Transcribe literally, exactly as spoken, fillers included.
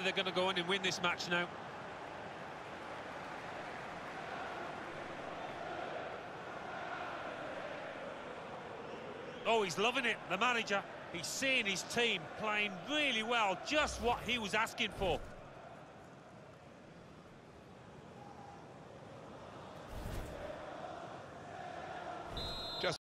they're going to go on and win this match now. Oh, he's loving it, the manager. He's seeing his team playing really well, just what he was asking for.